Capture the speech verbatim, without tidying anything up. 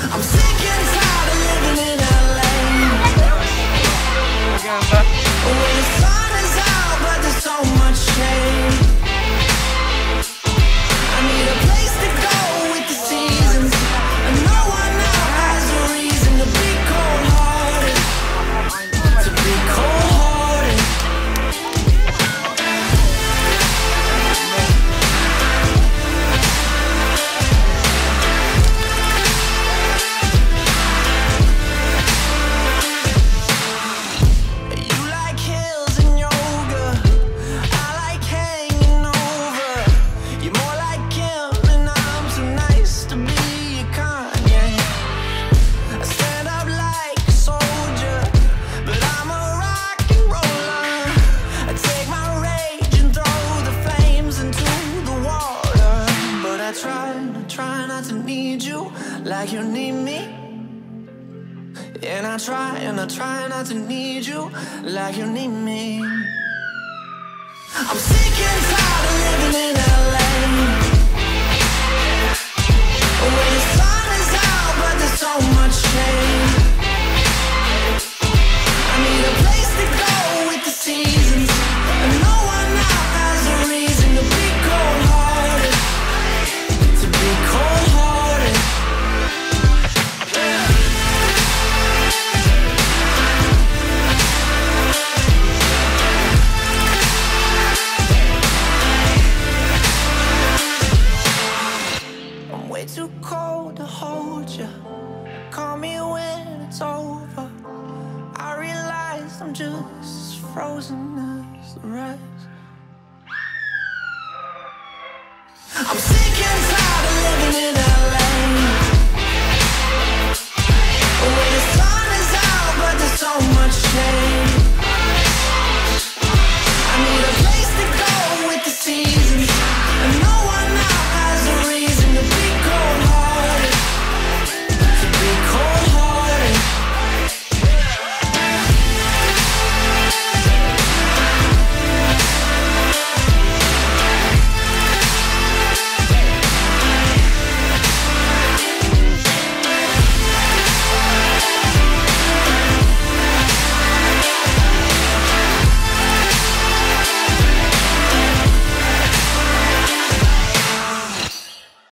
I'm sick and tired of living in L A. When the sun is out, but there's so much shade. I need a place to go with the seasons, and no one now has a reason to be cold-hearted. To be cold-hearted. You like hills and yoga, I like hanging over. You're more like him, and I'm too nice to be your Kanye. I stand up like a soldier, but I'm a rock and roller. I take my rage and throw the flames into the water. But I try, I try not to need you like you need me. And I try, and I try not to need you like you need me. I'm sick and tired of living in L A. When the sun is out, but there's so much shade. I need a place to go with the seasons, and no one now has a reason to be cold-hearted. To be cold-hearted. I'm way too cold to hold you. Call me when it's over. I realize I'm just as frozen as the rest.